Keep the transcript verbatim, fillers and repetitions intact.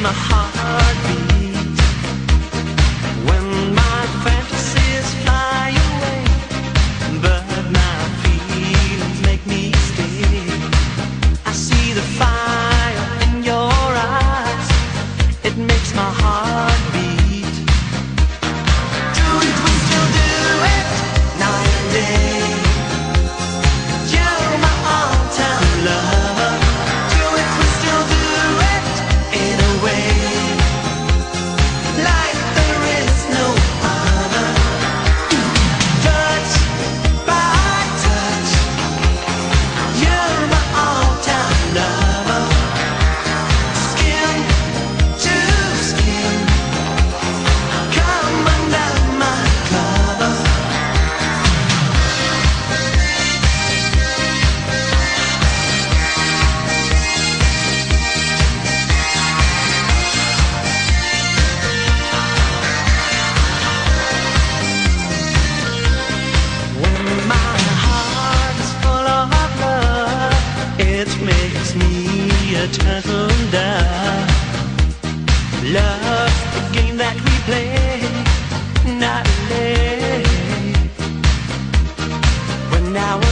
my heart beat. When my fantasies fly away, but my feelings make me stay. I see the fire in your eyes, it makes my heart beat. Do it, we still do it, night and day. You're my all-time lover. Do it, we still do it, in a way like there is no other. Touch by touch, you're my all-time lover. Skin to skin, come under my cover. When my heart is full of love, it makes me a turtle dove. Love, the game that we play, not late. When our